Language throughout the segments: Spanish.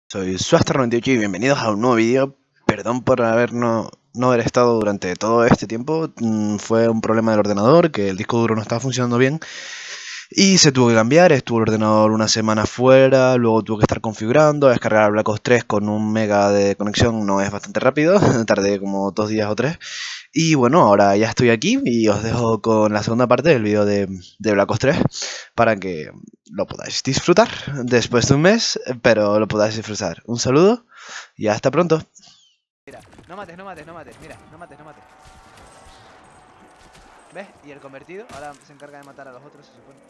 Soy Swastar98 y bienvenidos a un nuevo vídeo. Perdón por no haber estado durante todo este tiempo. Fue un problema del ordenador, que el disco duro no estaba funcionando bien. Y se tuvo que cambiar, estuvo el ordenador una semana fuera, luego tuve que estar configurando, descargar Black Ops 3 con 1 MB de conexión no es bastante rápido, tardé como 2 días o 3. Y bueno, ahora ya estoy aquí y os dejo con la segunda parte del vídeo de Black Ops 3 para que lo podáis disfrutar después de un mes, pero lo podáis disfrutar. Un saludo y hasta pronto. Mira, no mates, mira, no mates. ¿Ves? Y el convertido ahora se encarga de matar a los otros, se supone.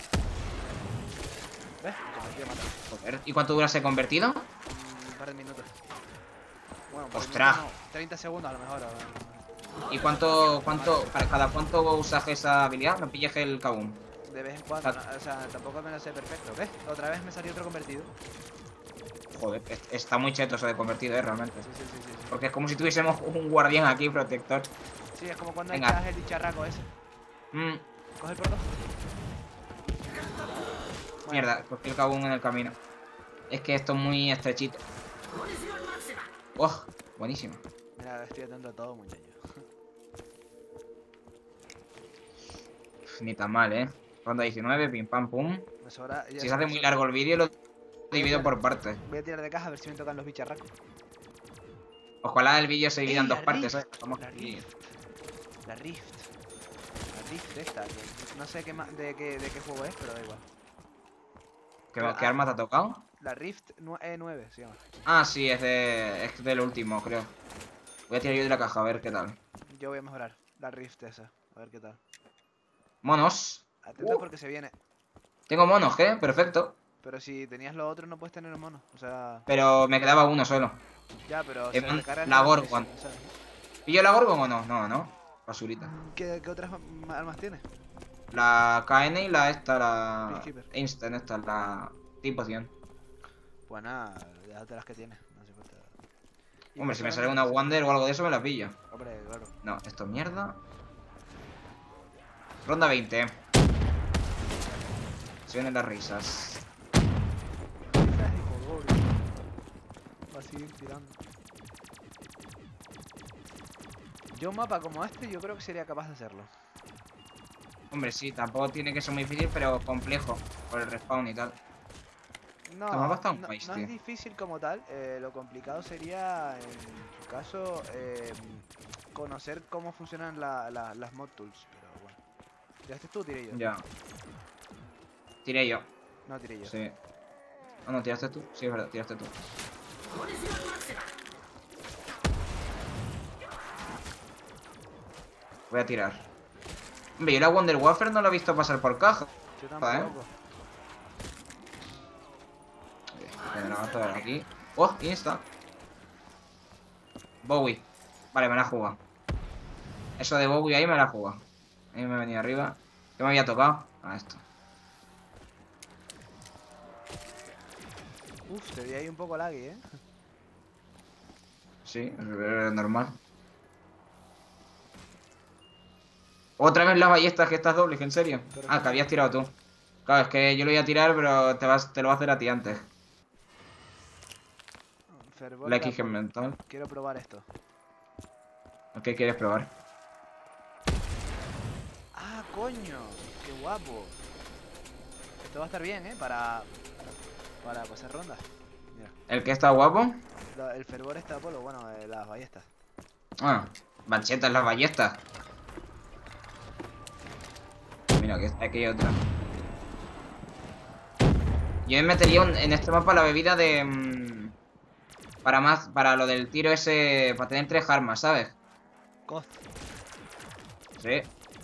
¿Ves? El convertido mata. Joder, ¿y cuánto dura ese convertido? Un par de minutos. Bueno, por ¡Ostras! 30 segundos a lo mejor. ¿Y para cada cuánto usas esa habilidad? No pilles el Kabum. De vez en cuando, o sea, tampoco me lo sé perfecto. ¿Ves? Otra vez me salió otro convertido. Joder, está muy cheto eso de convertido, realmente. Sí. Porque es como si tuviésemos un guardián aquí, protector. Sí, es como cuando Venga. echas el bicharraco ese. Coge el porto. Bueno. Mierda, cogí el Kabum en el camino. Es que esto es muy estrechito. ¡Oh! Buenísimo. Mira, estoy atento a todo, muchacho. Ni tan mal, ¿eh? Ronda 19, pim pam pum. Me sobra, Si se hace muy largo el vídeo, lo divido por partes. Voy a tirar de caja a ver si me tocan los bicharracos. Ojalá el vídeo se divida en ¡Ey, dos partes, ¿sabes? Vamos La aquí. Rift. La Rift esta, que no sé de qué juego es, pero da igual. ¿Qué arma te ha tocado? La Rift E9 se llama. Ah, sí, es del último, creo. Voy a tirar yo de la caja, a ver qué tal. Yo voy a mejorar la Rift esa, a ver qué tal. Monos. Atento porque se viene. Tengo monos, ¿eh? Perfecto. Pero si tenías los otros no puedes tener los monos, o sea... Pero me quedaba uno solo. Ya, pero Eh, se recargan la las Gorgon. municiones, ¿sabes? ¿Pillo la Gorgon o no? No. Basurita. ¿Qué otras armas tienes? La KN y la Peacekeeper. Instant, esta, la T-Poción. Pues nada, déjate las que tienes, no hace falta. Y Hombre, si me personalmente, sale una Wander o algo de eso, me la pillo. Hombre, claro. No, esto es mierda. Ronda 20. Se vienen las risas. Va a seguir tirando. Yo un mapa como este yo creo que sería capaz de hacerlo. Hombre, sí, tampoco tiene que ser muy difícil, pero complejo. Por el respawn y tal. No, Este mapa está guay, no tío. es difícil como tal, lo complicado sería, en tu caso, conocer cómo funcionan las mod tools, pero bueno. ¿Tiraste tú o tiré yo? Ya. Tiré yo. No, tiré yo. Sí. Ah, no, tiraste tú. Sí, es verdad, tiraste tú. Voy a tirar. Hombre, yo la Wonder Wafer no la he visto pasar por caja. Yo tampoco. Me la vamos a ver aquí. ¡Oh! Insta. Bowie. Vale, me la he jugado. Eso de Bowie ahí me la he jugado. Ahí me he venido arriba. ¿Qué me había tocado? Ah, esto. Uf, te vi ahí un poco laggy, ¿eh? Sí, es normal. Otra vez las ballestas que estás dobles, en serio. Ah, que habías tirado tú. Claro, es que yo lo iba a tirar, pero te lo va a hacer a ti antes. Fervor La X Capol. mental. Quiero probar esto. ¿Qué quieres probar? ¡Ah, coño! ¡Qué guapo! Esto va a estar bien, ¿eh? Para pasar rondas. Mira. ¿El que está guapo? El fervor está Apolo, bueno, las ballestas. Ah, manchetas las ballestas. Mira, aquí hay otra. Yo me metería en este mapa la bebida de... para lo del tiro ese... Para tener 3 armas, ¿sabes? Cost. Sí.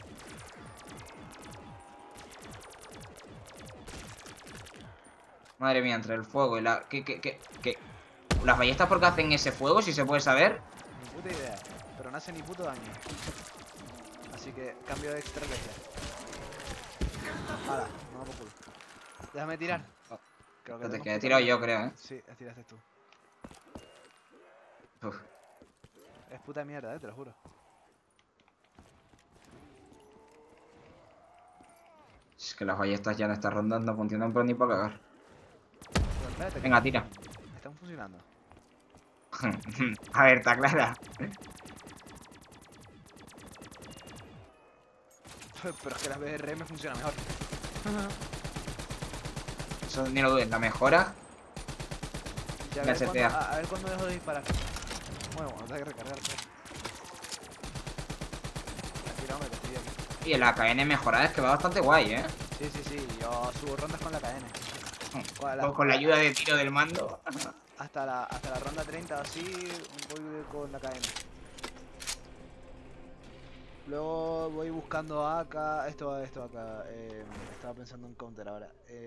Madre mía, entre el fuego y la... ¿Qué? ¿Las ballestas por qué hacen ese fuego, si se puede saber? Ni puta idea, pero no hace ni puto daño. Así que cambio de estrategia. Hala, no por culo. Déjame tirar. Creo Te tenemos que he puta tirado mierda. yo, creo, ¿eh? Sí, tiraste tú. Uf. Es puta mierda, te lo juro. Es que las ballestas ya en esta ronda no funcionan por ni para cagar. Pero espérate, Venga, tira. están funcionando. funcionando? A ver, está clara. Pero es que la BRM funciona mejor. Eso ni lo dudes, la mejora. Ya, La CTA. a ver cuándo dejo de disparar. Bueno, tengo que recargar. Mira, hombre, que estoy aquí. Y el AKN mejorada es que va bastante guay, ¿eh? Sí, yo subo rondas con la cadena. Con la ayuda de tiro del mando. Hasta la ronda 30 o así, voy con la cadena. Luego voy buscando acá, esto acá, estaba pensando en counter ahora.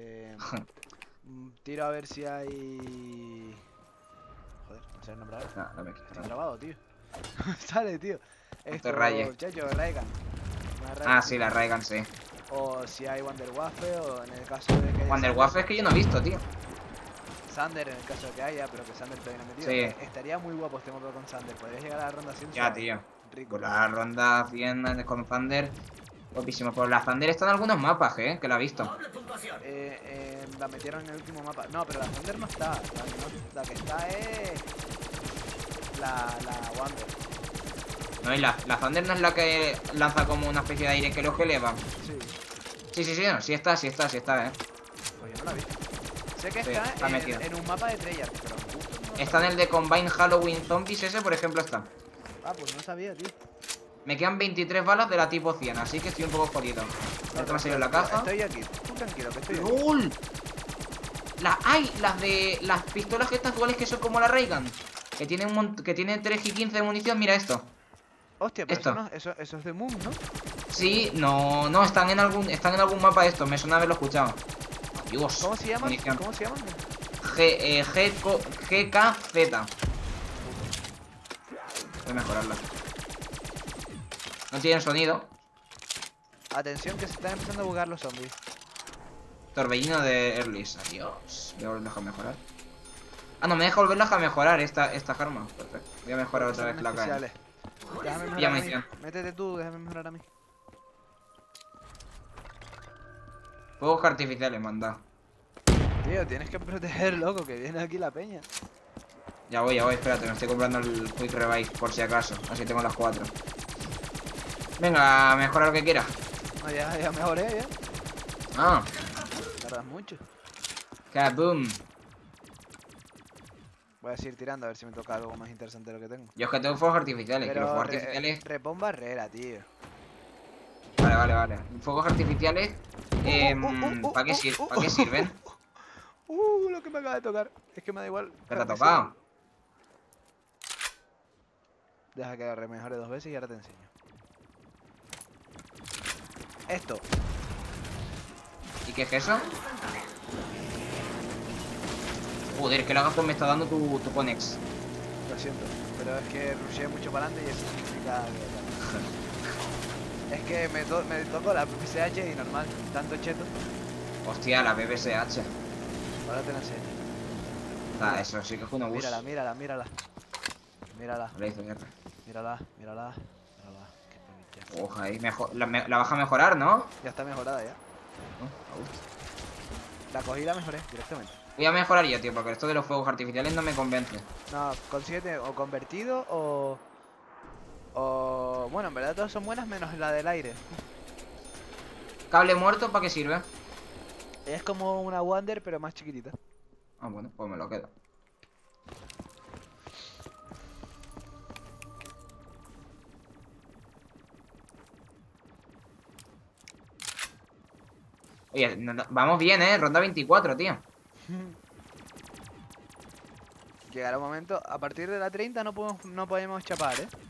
Tiro a ver si hay... Joder, no sé el nombre ahora. No me Está quiero. grabado, tío. Sale, tío. te rayes. Chacho, Raygun. Ah, sí, la Raygun, sí. O si hay Wanderwaffe, o en el caso de que... Wanderwaffe es que yo no he visto, tío. Sander, en el caso de que haya, pero que Sander todavía no ha metido. Sí. Estaría muy guapo este modo con Sander. Podrías llegar a la ronda 100. Ya, tío. Rico. Por la ronda 100 con Thunder. Guapísimo. Por la Thunder está en algunos mapas, que la he visto. La metieron en el último mapa. No, pero la Thunder no está. La que está es... La Wander. No, y la Thunder no es la que lanza como una especie de aire que los eleva. Sí. Sí, no, sí está, Pues yo no la vi. Sé que Sí, está metida. en un mapa de Treyarch, pero justo no Está en el de Combine Halloween Zombies, ese por ejemplo está. Ah, pues no sabía, tío. Me quedan 23 balas de la tipo 100, así que estoy un poco jodido. Esto me ha salido en la caja. Estoy aquí. Tú tranquilo, que estoy aquí. ¡Lol! Las pistolas estas duales que son como la Raygun. Que tiene 3 y 15 de munición, mira esto. Hostia, pero Esto. eso es de Moon, ¿no? Sí, no, están en algún mapa estos, me suena haberlo escuchado. Dios, ¿Cómo se llaman? munición. ¿Cómo se llaman? GKZ. Voy a mejorarla. No tienen sonido. Atención que se están empezando a bugar los zombies. Torbellino de Erlis. Adiós. Voy a volverla a mejorar. Ah, no, me deja volverla a mejorar esta arma. Perfecto. Voy a mejorar otra vez la cara. Déjame Ya mejorar a mí. munición. Métete tú, déjame mejorar a mí. Fuegos artificiales, manda. Tío, tienes que proteger, loco, que viene aquí la peña. Ya voy, espérate, me estoy comprando el Quick Revive por si acaso. Así tengo las 4. Venga, mejora lo que quiera. No, ya mejoré, ya. Ah, Tardas mucho. kaboom. Voy a seguir tirando a ver si me toca algo más interesante de lo que tengo. Yo es que tengo fuegos artificiales, que los Pero fuegos artificiales. repon barrera, tío. Vale. Fuegos artificiales. ¿Para qué sirven? Lo que me acaba de tocar. Es que me da igual. ¿Qué te ha tocado? Deja que remejore 2 veces y ahora te enseño. Esto. ¿Y qué es eso? Joder, que lagazo me está dando tu Conex. Lo siento, pero es que rusheé mucho para adelante y eso significa que... Es que me tocó la PPSH y normal, tanto cheto. Hostia, la BBSH. Ahora te la enseño. Ah, eso sí que es una bus. Mírala. Le hizo guerra. Mírala. Qué bonita. Ojo, ahí la vas a mejorar, ¿no? Ya está mejorada ya. Me gusta. La cogí y la mejoré directamente. Voy a mejorar yo, tío, porque esto de los fuegos artificiales no me convence. No, consíguete o convertido o... Bueno, en verdad todas son buenas menos la del aire. ¿Cable muerto para qué sirve? Es como una Wander pero más chiquitita. Ah, bueno, pues me lo quedo. Oye, vamos bien, ronda 24, tío. Llegará un momento, a partir de la 30 no podemos chapar,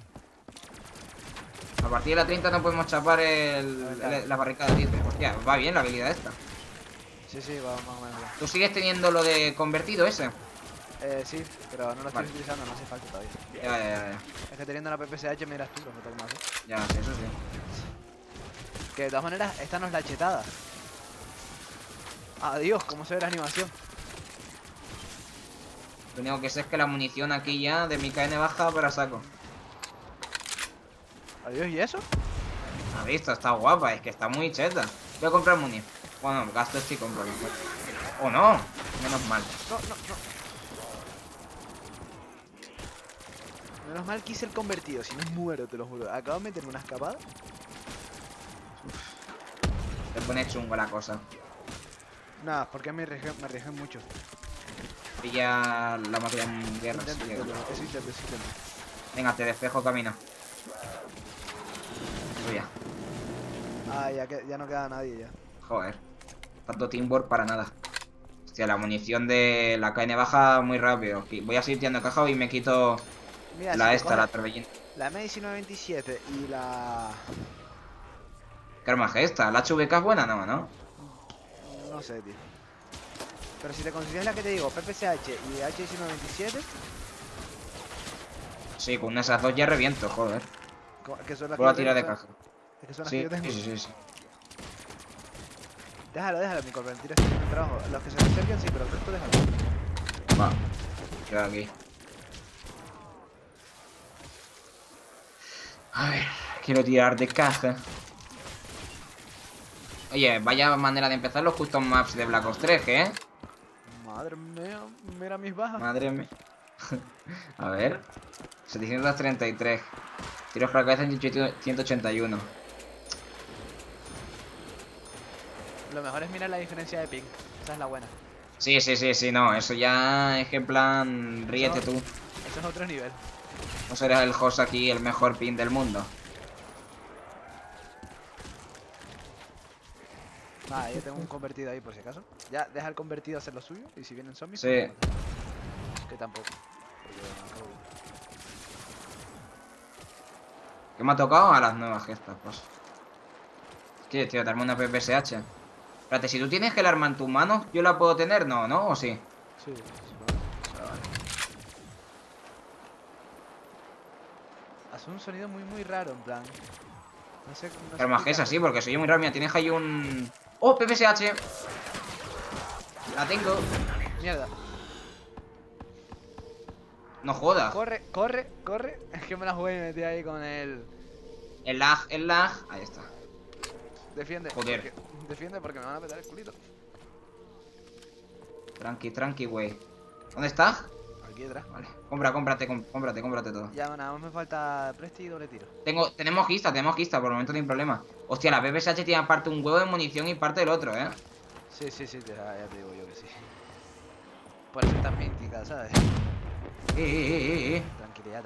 A partir de la 30 no podemos chapar la barricada, tío. Hostia, va bien la habilidad esta. Sí, va más o menos bien. ¿Tú sigues teniendo lo de convertido ese? Sí, pero no lo estoy utilizando, no hace falta todavía. Ya. Es que teniendo la PPSH miras tú, los otros más. Ya, sí, eso sí. Que de todas maneras, esta no es la chetada. Adiós, cómo se ve la animación. Lo único que sé es que la munición aquí ya de mi KN baja para saco. Adiós, ¿y eso? ¿Has visto? Está guapa, es que está muy cheta. Voy a comprar munición. Bueno, gasto este y compro mejor. ¡Oh, no! Menos mal. No. Menos mal que hice el convertido, si no muero, te lo juro. Acabo de meterme una escapada. Te pone chungo la cosa. Nada, porque me arriesgué mucho. Pilla la máquina en guerra. Intento, sí, eso intento. Venga, te despejo camino. Uy, ya. Ah, ya no queda nadie ya. Joder. Tanto teamwork para nada. Hostia, la munición de la KN baja muy rápido. Voy a seguir tirando caja y me quito Mira, la si te esta, coges la torbellina. la M1927 y la... ¿Qué arma es esta? ¿La HVK es buena? No, ¿no? No sé, tío. Pero si te consigues la que te digo, PPSH y H1927, Sí, con esas dos ya reviento, joder. que son las Voy a que yo tirar de tengo, caja. es que son las que Sí, yo tengo. sí. Déjalo, mi mentira, estoy en el trabajo. Los que se me acerquen sí, pero el resto déjalo. Va. Queda aquí. A ver, quiero tirar de caja. Oye, vaya manera de empezar los custom maps de Black Ops 3, ¿eh? Madre mía, mira mis bajas. Madre mía. A ver. 733. Tiros por la cabeza 181. Lo mejor es mirar la diferencia de ping. Esa es la buena. Sí, no. Eso ya es que en plan, ríete tú. Eso es otro nivel. No serás el host aquí, el mejor pin del mundo. Nada, yo tengo un convertido ahí por si acaso. Ya, deja el convertido hacer lo suyo. Y si vienen zombies, Sí. pues, que tampoco. Porque no acabo bien. ¿Qué me ha tocado? A las nuevas gestas, pues. ¿Quieres, tío? Darme una PPSH. Espérate, si tú tienes el arma en tus manos, ¿yo la puedo tener? No, ¿no? ¿O sí? Sí, hace un sonido muy raro, en plan. No sé. ¿Qué arma es así? Porque soy muy raro. Mira, tienes ahí un... ¡Oh, PPSH! La tengo. Mierda. No jodas. Corre. Es que me la jugué y me metí ahí con el... El lag. Ahí está. Defiende. Joder. Defiende porque me van a petar el culito. Tranqui, güey. ¿Dónde estás? Aquí detrás. Vale. Cómprate todo. Ya, nada más me falta presti y doble tiro. Tenemos gista, por el momento no hay problema. Hostia, la PPSH tiene parte un huevo de munición y parte del otro, ¿eh? Sí, ya te digo yo que sí. Por eso estás mítica, ¿sabes? Tranquilidad.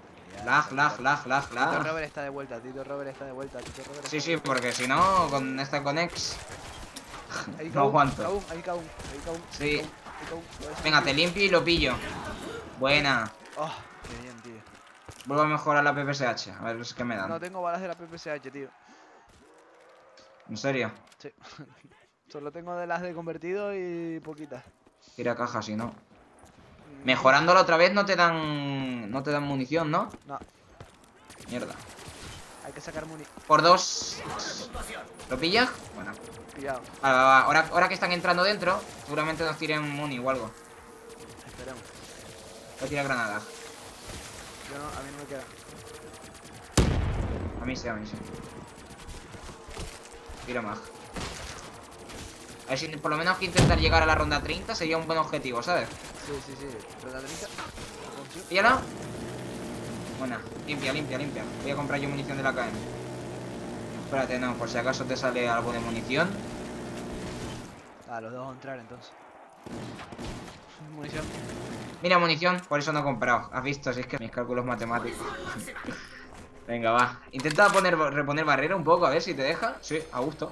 Tito Robert está de vuelta, Sí, porque si no, con esta Conex no aguanto. Ahí caún. Sí. Venga, te limpio y lo pillo. Buena. Oh, qué bien, tío. Vuelvo a mejorar la PPSH, a ver qué me dan. No tengo balas de la PPSH, tío. ¿En serio? Sí. Solo tengo de las de convertido y poquitas. Tira caja si no. Mejorándola otra vez no te dan munición, ¿no? No, Mierda. hay que sacar muni. Por 2. ¿Lo pillas? Bueno. Pillado. Va. Ahora que están entrando dentro, seguramente nos tiren muni o algo. Esperemos. Voy a tirar granadas. Yo no, a mí no me queda. A mí sí. Tiro más. A ver si por lo menos que intentar llegar a la ronda 30 sería un buen objetivo, ¿sabes? Sí. Ronda 30. Píllala. Buena. Limpia. Voy a comprar yo munición de la KM. Espérate, no, por si acaso te sale algo de munición. Ah, los dos van a entrar entonces. Munición. Mira, munición, por eso no he comprado. ¿Has visto? Si es que mis cálculos matemáticos. Venga, va. Intenta reponer barrera un poco, a ver si te deja. Sí, a gusto.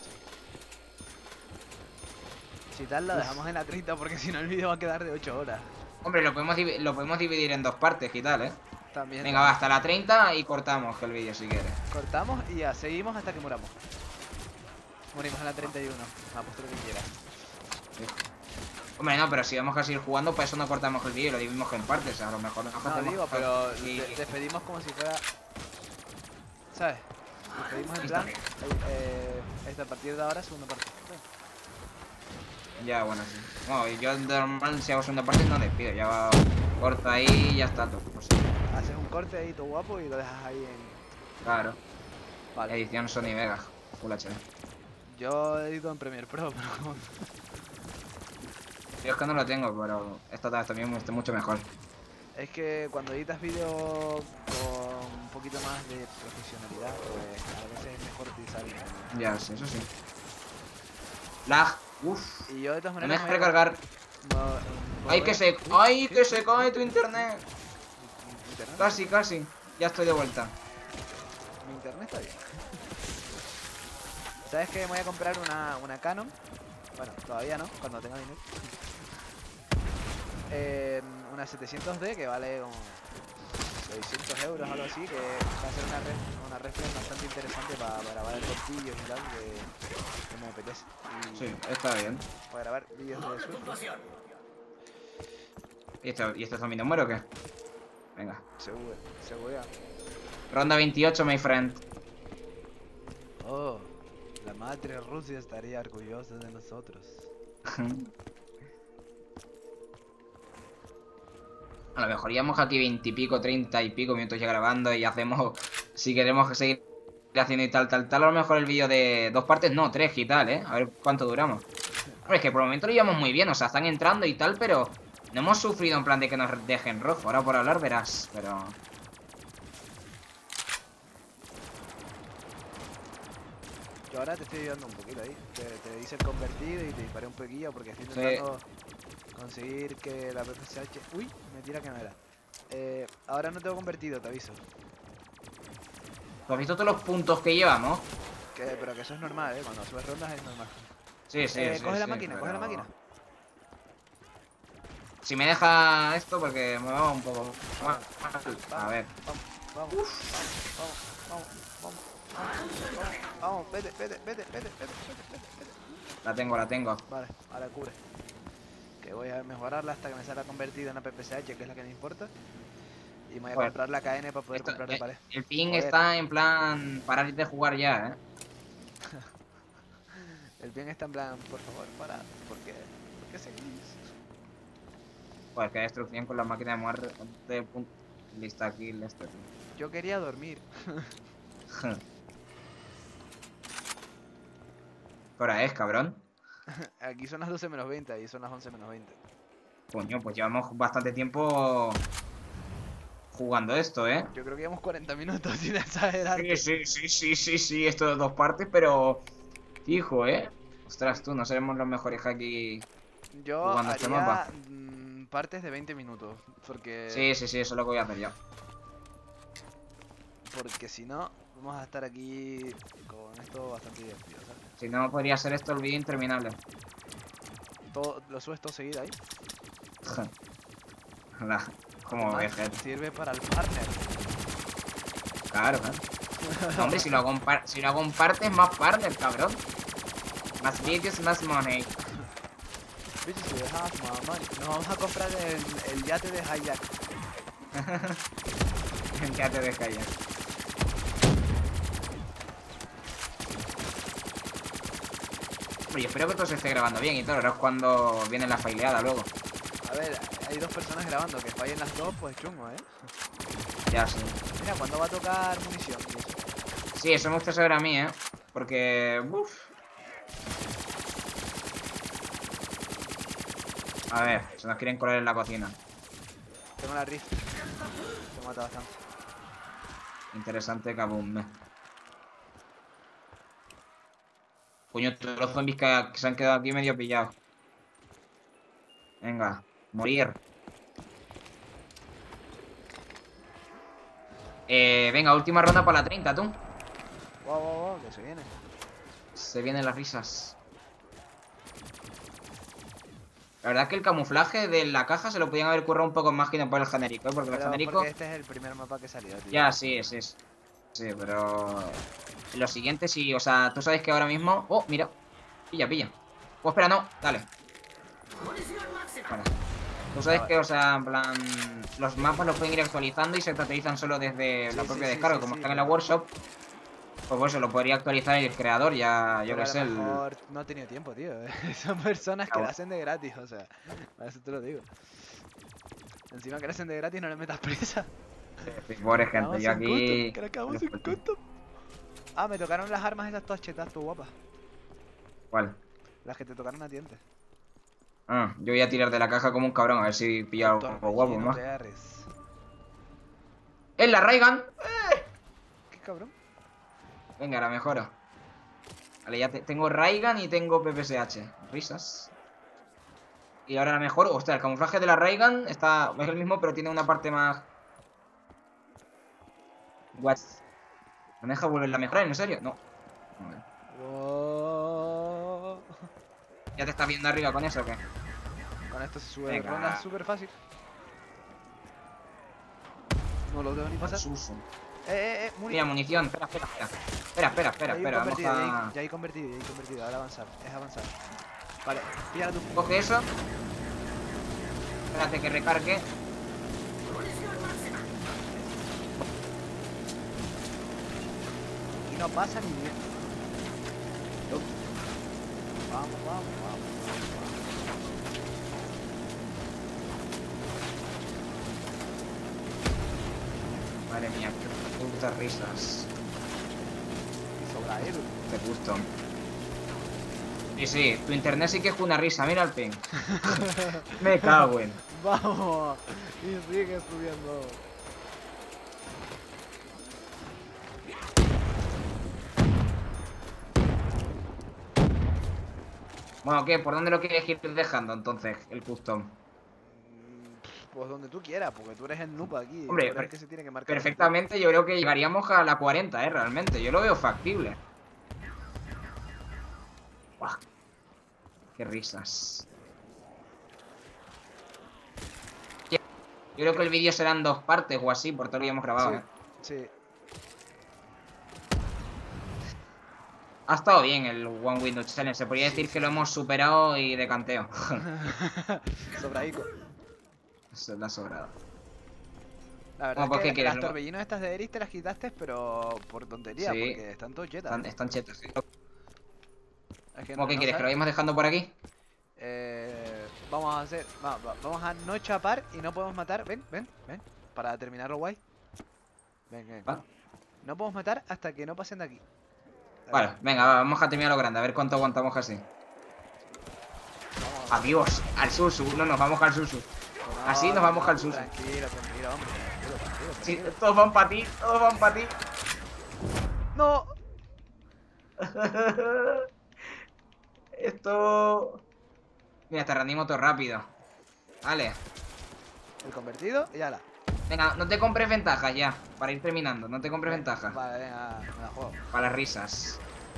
Si tal, la dejamos en la 30 porque si no el vídeo va a quedar de 8 horas. Hombre, lo podemos dividir en dos partes y tal, ¿eh? También. Venga, va, hasta la 30 y cortamos el vídeo si quieres. Cortamos y ya, seguimos hasta que muramos. Morimos en la 31. Apuesto lo que quieras. Hombre, no, pero si vamos a seguir jugando, para eso no cortamos el vídeo y lo dividimos en partes. A lo mejor nos No hacemos... digo, pero y- despedimos como si fuera... ¿Sabes? Despedimos en plan... a partir de ahora, segunda parte. Ya, bueno, sí. No, yo normal si hago segunda parte no despido. Ya va, corto ahí y ya está todo. Pues sí. Haces un corte ahí todo guapo y lo dejas ahí en... Claro. Vale. Edición Sony Vega. Full HD. Yo edito en Premiere Pro, pero... Yo es que no lo tengo, pero esta vez también está mucho mejor. Es que cuando editas vídeo con un poquito más de profesionalidad, pues a veces es mejor utilizar el internet. Ya, sí, eso sí. Lag. Uff. Y yo de todas No me maneras... deja recargar. ¡Ay, que se... ¡Ay, que se cae tu internet! ¿Internet? Casi, casi. Ya estoy de vuelta. Mi internet está bien. ¿Sabes que me voy a comprar una Canon? Bueno, todavía no, cuando tenga dinero. Una 700D que vale como 600 euros o algo así, que va a ser una reflex bastante interesante para grabar cortillos y tal, que me apetece. Y Sí, está bien. para grabar vídeos de Switch. ¿Y esto es mi número o qué? Venga. Seguro. Ronda 28, my friend. Oh, la madre Rusia estaría orgullosa de nosotros. A lo mejor llevamos aquí 20 y pico, 30 y pico minutos ya grabando y hacemos, si queremos seguir haciendo y tal, a lo mejor el vídeo de 2 partes, no, 3 y tal, A ver cuánto duramos. Hombre, es que por el momento lo llevamos muy bien, o sea, están entrando y tal, pero no hemos sufrido en plan de que nos dejen rojo. Ahora por hablar verás, pero... Yo ahora te estoy ayudando un poquito ahí. Te hice el convertido y te disparé un poquillo porque estoy intentando conseguir que la PPSH... Uy, mentira que no era. Ahora no tengo convertido, te aviso. ¿Tú has visto todos los puntos que llevamos? Pero que eso es normal, cuando subes rondas es normal. Sí, sí, sí. Coge la sí, máquina, coge la pero- máquina. Si me deja esto porque me va un poco mal. A ver. Vamos, vete. La tengo. Vale, ahora cubre. Que voy a mejorarla hasta que me salga convertida en una PPSH, que es la que me importa. Y me voy a Joder. comprar la KN para poder Esto- comprar de pared. el ping Joder. está en plan parar de jugar ya, El bien está en plan, por favor, para. ¿Por qué seguís? Joder, qué destrucción con la máquina de muerte. Lista aquí, este, tío. Yo quería dormir. ¿Qué hora es, cabrón? Aquí son las 12 menos 20 y son las 11 menos 20. Coño, pues llevamos bastante tiempo jugando esto, Yo creo que llevamos 40 minutos sin exagerar. Sí, esto de 2 partes, pero... Fijo, Ostras, tú, no seremos los mejores aquí. Yo Jugando este haría mapa. partes de 20 minutos. Porque Sí, eso es lo que voy a hacer yo. porque si no, vamos a estar aquí con esto bastante divertido, ¿sabes? Si no, podría ser esto el vídeo interminable. Lo subes todo seguido ahí. Como Además, vejete. sirve para el partner. Claro, No, hombre, si lo hago en partes, más partner, cabrón. Más vídeos, más money. Bitches, we have more money. Nos vamos a comprar el yate de Hijack. Ya te deja ya. Oye, espero que todo se esté grabando bien y todo. Ahora es cuando viene la faileada luego. A ver, hay 2 personas grabando, que fallen las 2, pues chungo, Ya, sí. Mira, ¿cuándo va a tocar munición? Y eso. Sí, eso me gusta saber a mí, Porque... Uf. A ver, se nos quieren colar en la cocina. Tengo la rift. Te mata bastante. Interesante, kaboom. Coño, todos los zombies que se han quedado aquí medio pillados. Venga, morir. Venga, última ronda para la 30, tú. Wow, que se viene. Se vienen las risas. La verdad es que el camuflaje de la caja se lo podían haber currado un poco más que no por el genérico, porque el Pero genérico... porque este es el primer mapa que salió, tío. Ya, sí, sí. Sí, pero... Lo siguiente sí, o sea, tú sabes que ahora mismo... Oh, mira. Pilla. Oh, espera, no, dale. Vale. Tú sabes que, o sea, en plan... Los mapas los pueden ir actualizando y se actualizan solo desde la propia descarga. Como están en la workshop, pues por eso lo podría actualizar el creador, ya, yo Pero qué sé. a lo mejor no ha tenido tiempo, tío. Son personas que Ah, lo hacen de gratis, o sea. A eso te lo digo. Encima que lo hacen de gratis, no le metas prisa. Pobre gente, yo aquí... Que le acabamos sin costo. Ah, me tocaron las armas esas todas chetas, tú guapas. ¿Cuál? Las que te tocaron a ti antes. Ah, yo voy a tirar de la caja como un cabrón, a ver si pillo algo guapo más. No te agarres. ¡Es la Raygun! ¿Qué cabrón? Venga, ahora mejoro. Vale, ya tengo Raygun y tengo PPSH. Risas. Y ahora la mejoro. Hostia, el camuflaje de la Raygun es el mismo, pero tiene una parte más... What? ¿No me deja volverla a mejorar? ¿En serio? No. Vale. Wow. ¿Ya te estás viendo arriba con eso o qué? Con esto se sube de Venga. ronda súper fácil. No lo debo ni pasar. Suso. Muni. Mira, munición. Espera. Vamos a... Ya hay convertido. Ahora avanzar. Es avanzar. Vale, píllala tú. Coge eso. Espérate que recargue. Y no pasa ni bien. Vamos. Madre mía, qué putas risas. Y sobra él. Te gusto. Sí, tu internet sí que es una risa, mira el ping. Me cago en. Vamos. Y sigue subiendo. Bueno, ¿qué? ¿Por dónde lo quieres ir dejando entonces el custom? Pues donde tú quieras, porque tú eres el noob aquí. Hombre, tú eres el que se tiene que marcar. Perfectamente, yo creo que llegaríamos a la 40, realmente. Yo lo veo factible. Buah. Qué risas. Yo creo que el vídeo será en 2 partes o así, por todo lo que hemos grabado. Sí. Ha estado bien el One Window Challenge. Se podría decir que lo hemos superado y de canteo. Sobraico. Eso le ha sobrado. La verdad Bueno, es ¿qué que quieres? las torbellinas estas de Eris te las quitaste, pero por tontería, Sí. porque están todos chetas. Están chetas, sí. Es que ¿Cómo que no quieres? ¿Que lo sabes. vayamos dejando por aquí? Vamos a hacer... vamos a no chapar y no podemos matar. Ven. Para terminarlo guay. Ven. Va. No podemos matar hasta que no pasen de aquí. Vale, venga, vamos a terminar lo grande, a ver cuánto aguantamos así. Vamos. Adiós, al Susu, no nos vamos al Susu. No, Así nos vamos al Susu. Tranquilo, hombre. Tranquilo. Sí, todos van para ti, ¡No! Esto... Mira, te reanimo todo rápido. Vale. El convertido y ala. Venga, no te compres ventajas ya, para ir terminando, no te compres ventajas. Vale, venga, me la juego. Para las risas.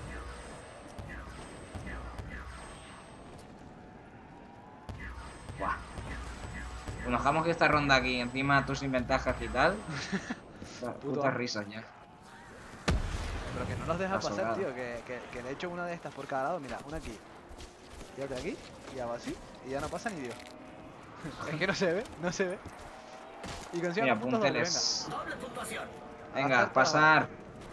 Buah. Pues nos dejamos que esta ronda aquí, encima tú sin ventajas y tal. Putas risas ya. Pero que no nos deja Está pasar, sobrado. tío. Que le he hecho una de estas por cada lado. Mira, una aquí. Y otra aquí. Y hago así. Y ya no pasa ni Dios. Es que no se ve. Y consigo Mira, los puntos doble, venga. punteles. Avanzar Venga, para pasar.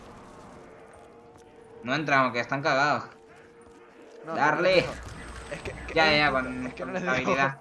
No entramos, que están cagados. No, Darle. que no les dejo. Es que Ya, es un con, punto, es que no con les dejo. habilidad.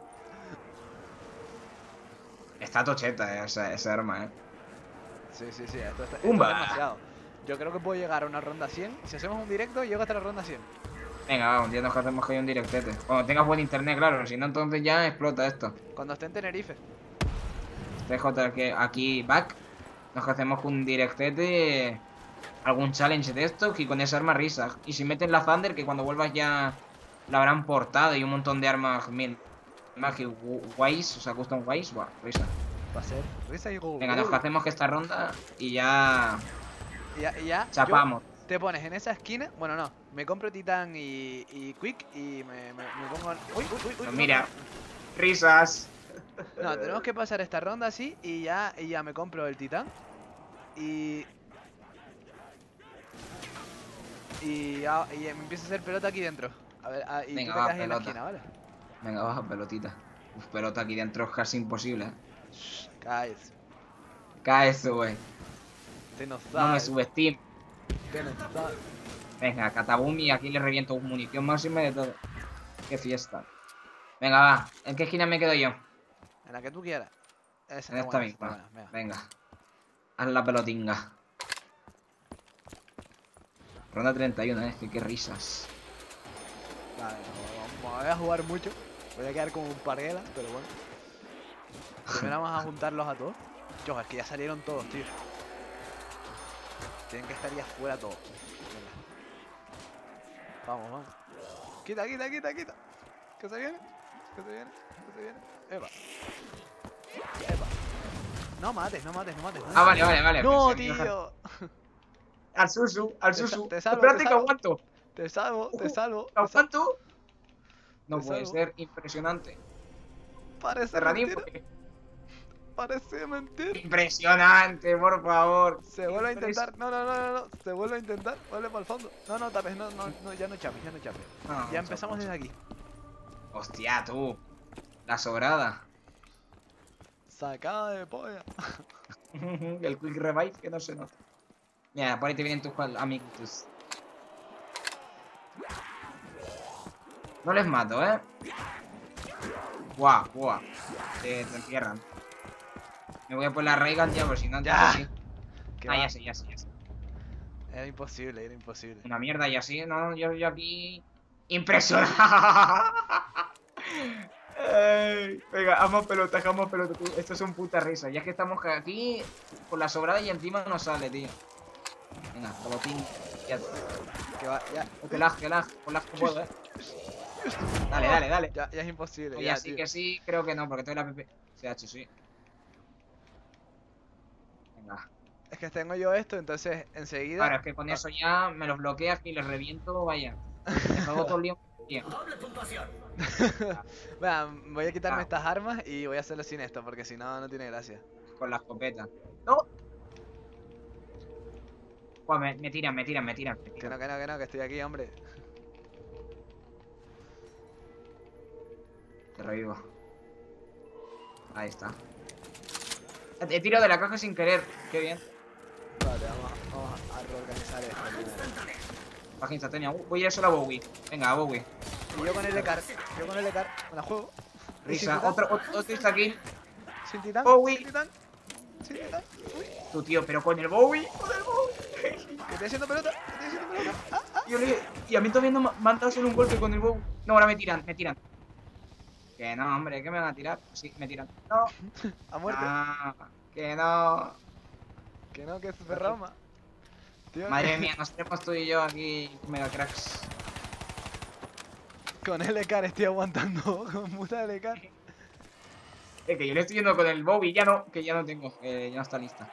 Está tocheta esa arma, Sí, esto es ¡Pumba! demasiado. Yo creo que puedo llegar a una ronda 100. Si hacemos un directo, llego hasta la ronda 100. Venga, vamos, ya nos hacemos que hay un directete. Cuando tengas buen internet, claro, si no entonces ya explota esto. Cuando esté en Tenerife. TJ que aquí back. Nos hacemos un directete. Algún challenge de estos y con esa arma risas. Y si meten la Thunder, que cuando vuelvas ya la habrán portado y un montón de armas Magic Wise, o sea, custom Wise, buah, risa. Va a ser risa y gol. Venga, nos hacemos que esta ronda y ya Y ya. chapamos. Te pones en esa esquina. Bueno, no. Me compro Titán y Quick y me pongo. Uy. Pues mira, risas. No, tenemos que pasar esta ronda así y ya me compro el Titán. Y me empiezo a hacer pelota aquí dentro. A ver, y Venga, tú te va, quedas ahí en la pelota. esquina, ¿vale? Venga, baja pelotita. Uf, pelota aquí dentro es casi imposible, Cállate. Cae eso, güey. Te no No me sabes. subestimes. Te no sabes. Venga, Katabumi, aquí le reviento munición máxima y de todo. Qué fiesta. Venga, va. ¿En qué esquina me quedo yo? En la que tú quieras. Esa En está esta buena, misma. está buena, venga. Venga. Haz la pelotinga. Ronda 31, que qué risas. Vale, no voy a jugar mucho. Voy a quedar como un parguela, pero bueno. Primero vamos a juntarlos a todos. Yo, es que ya salieron todos, tío. Tienen que estar ya fuera todos. Venga. Vamos, vamos. Quita, quita, quita, quita. Que se viene. Que se viene. Que se viene. Epa. Epa. No mates, no mates, no mates. Ah, vale, vale, vale. No, pensé que- tío. Al Susu, al Susu. te salvo, Espérate te que salvo. aguanto. Te salvo, te salvo. ¿Aguanto? No Te puede salvo. ser, impresionante. Parece Terranín, mentira. Parece mentira. impresionante, por favor. Se vuelve a intentar. No, no, no, no, no. Se vuelve a intentar. Vuelve para el fondo. No, no, tapes. No, no, no, ya no chapes, ya no chapes. No, Ya empezamos desde aquí. Hostia, tú. La sobrada. Sacada de polla. El quick revive que no se nota. Mira, por ahí te vienen tus amiguitos. No les mato, ¿eh? Guau, guau. Te entierran. Me voy a poner la Raygun ya, por si no... Ya. Sí. Que Ah, va. ya sé, ya sé, ya sé. Era imposible, era imposible. Una mierda y así, no, yo aquí... ¡Impresionante! Ey, venga, amo pelota, tú. Esto es un puta risa. Ya que estamos aquí con la sobrada y encima no sale, tío. Venga, pelotín. Ya. Que va, ya. Que lag, con lag que puedo, Dale, dale, dale. Ya, ya es imposible. Oye, ya, así tío. que sí, creo que no, porque tengo la PP. CH, sí. Venga. Es que tengo yo esto, entonces enseguida. Claro, es que con eso ya me los bloqueas y les reviento, vaya. Les hago todo el lío. Tío. Vean, voy a quitarme Ah. estas armas y voy a hacerlo sin esto, porque si no, no tiene gracia. Con la escopeta. ¡No! Buah, me tiran. Que no, que no, que estoy aquí, hombre. Te revivo. Ahí está. He tirado de la caja sin querer. Qué bien. Vale, vamos a reorganizar esto. primero. Baja instantánea. Voy a ir solo a Bowie. Venga, a Bowie. Y yo con el Ecar, me la juego. Y sin Risa. titán, Otro insta kill. sin titán, Bowie. sin titán, sin titán. Uy, Tu tío, pero con el Bowie. que estoy haciendo pelota, que estoy haciendo pelota. Y a mí todavía no me han dado solo un golpe con el Bowie. No, ahora me tiran. Que no, hombre, ¿qué me van a tirar? Sí, me tiran. No. A muerte. Ah, que no. Que no, que es super rama. Tío, Madre mía, nos tenemos tú y yo aquí mega cracks. con el Ecar estoy aguantando, con puta el Ecar. Que yo le estoy yendo con el Bowie, ya no, que ya no tengo, que ya no está lista.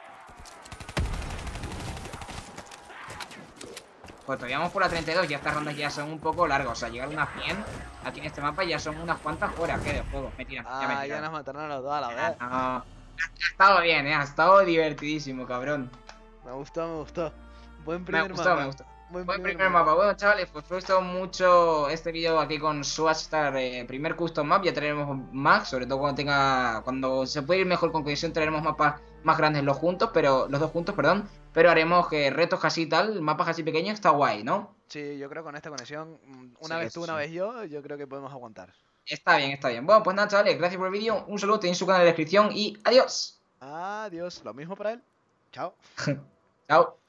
Pues todavía vamos por la 32, ya estas rondas ya son un poco largas, o sea, llegar a unas 100 aquí en este mapa ya son unas cuantas horas, ¿qué? De juego, me tiran, ya me Ah, ya tiran. nos mataron a los dos a la vez. No, ha estado bien, ha estado divertidísimo, cabrón. Me gustó, me gustó. Buen Me primer gustó, mapa. me gustó. Buen Buen primer primer mapa. Bueno, chavales, pues me ha gustado mucho este vídeo aquí con Swagstar, primer custom map. Ya traeremos más, sobre todo cuando se puede ir mejor con cohesión, traeremos mapas más grandes los dos juntos, perdón. Pero haremos retos así y tal, mapas así pequeños, está guay, ¿no? Sí, yo creo que con esta conexión, una Sí, vez tú, eso una sí. vez yo creo que podemos aguantar. Está bien, está bien. Bueno, pues nada, chavales, gracias por el vídeo. Un saludo, tenéis su canal en la descripción y adiós. Adiós, lo mismo para él. Chao. Chao.